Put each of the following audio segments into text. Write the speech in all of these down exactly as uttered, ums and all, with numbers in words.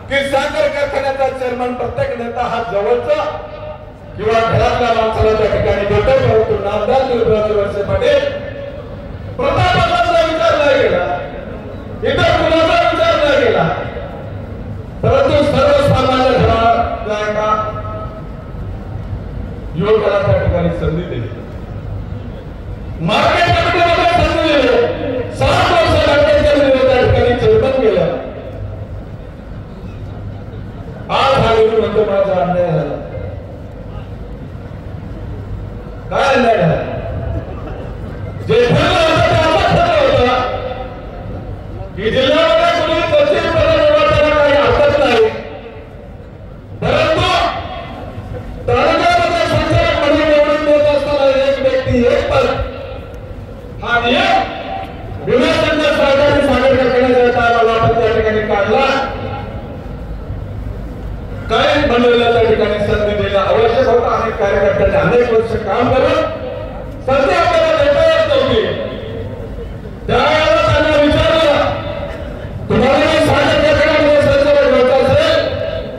की साखर कारखान्याचा चेअरमन प्रत्येक नेता हा जवळचा किंवा घरातल्या माणसाला त्या ठिकाणी देतो, परंतु नामदार दिवसराज वळसे पाटील प्रतापाचा विचार नाही केला, इतर कुणाचा विचार नाही केला, परंतु सर्वसामान्य घरातल्या एका युवकाला त्या ठिकाणी संधी दिली, मार्केट कमिटीमध्ये संधी दिली, सात वर्ष लागले त्या ठिकाणी चेअरमन केलं. आज हा विषय म्हणतो माझा अन्याय झाला. काय अन्याय झाला? जे ठरलं होतं ते आपण ठरलं होतं की जिल्ह्यामध्ये कुणी तहसील पदाधिकाऱ्यांना काही हरकत नाही, परंतु तालुक्यामध्ये संचालक म्हणून निवडून देत असताना एक व्यक्ती एक पद हा नियम विनाशंकर सरकारने सादर करण्याच्या टायमाला आपण त्या ठिकाणी काढला. काय बनवलेल्या त्या ठिकाणी संधी देणं आवश्यक होतं. अनेक कार्यकर्त्यांनी अनेक वर्ष काम करून संधी आपल्याला देता येत नव्हती. त्यावेळेला त्यांना विचारलं, तुम्हाला सादर कारखान्यामध्ये संचालक व्हायचं असेल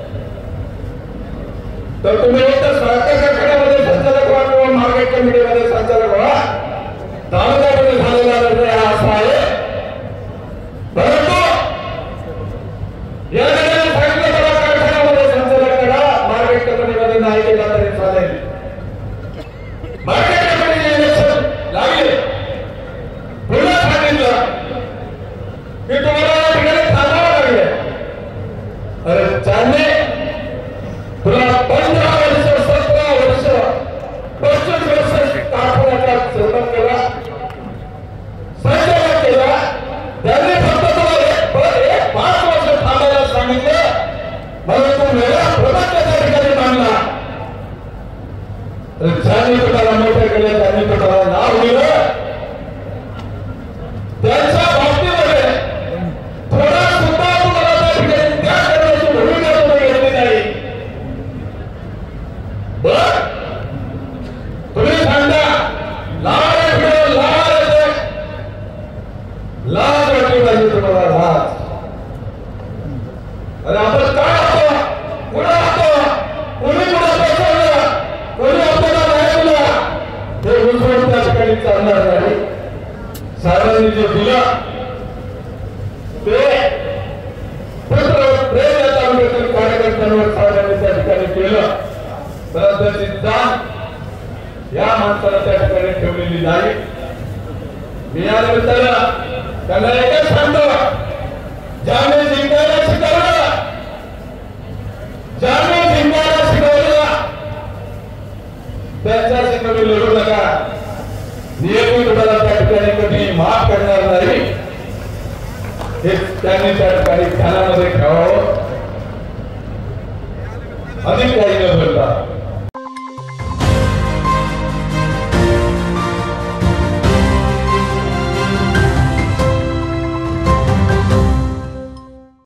तर तुम्ही एक तर साखर कारखान्यामध्ये संचालक व्हा किंवा मार्केट कमिटीमध्ये संचालक व्हा. तालुक्यामध्ये झालेला निर्णय हा असा आहे. परंतु या ठिकाणी सांगितलं मला कारखान्यामध्ये संचालक करा, मार्केट कमिटीमध्ये नाही केला तरी चालेल. मार्केट कमिटीचे इलेक्शन लागले, पुन्हा सांगितलं की तुम्हाला या ठिकाणी थांबावं लागेल. अरे चालले तुला पंधरा वर्ष सतरा वर्ष पस्तीस वर्ष कारखान्याचा चेअरमन केला, संचालक केला. त्यांनी फक्त तुला एक पाच वर्ष थांबायला सांगितलं, मला तू वेगळा प्रबंध त्या ठिकाणी मांडला. ज्यांनी तुम्हाला मोठे केले, त्यांनी तुम्हाला नाव दिलं, त्यांच्या बाबतीमध्ये थोडा सुद्धा तुम्हाला त्या ठिकाणी त्या करण्याची भूमिका तुम्ही घेतली नाही. बर तुम्ही सांगता लाज येते, लाज येते, लाज वाटली पाहिजे तुम्हाला, लाज. अरे आपण काय होतो, कुणा होतो, कोणी कुणा बसवलं, कोणी आपल्याला नाही दिला, हे उजवून त्या ठिकाणी चालणार नाही. साहेबांनी जे दिलं ते पुत्र प्रेम या तालुक्यातील कार्यकर्त्यांवर साहेबांनी त्या ठिकाणी केलं. त्याची जाण या माणसाला त्या ठिकाणी ठेवलेली नाही. मी या निमित्तानं त्यांना एकच सांगतो, ज्याने जिंकायला शिकवलं, ज्याने जिंकायला शिकवलं त्यांच्याशी कमी लढू नका. नियमी तुम्हाला त्या ठिकाणी कधी माफ करणार नाही, हे त्यांनी त्या ठिकाणी ध्यानामध्ये ठेवावं. अधिक काही न बोलता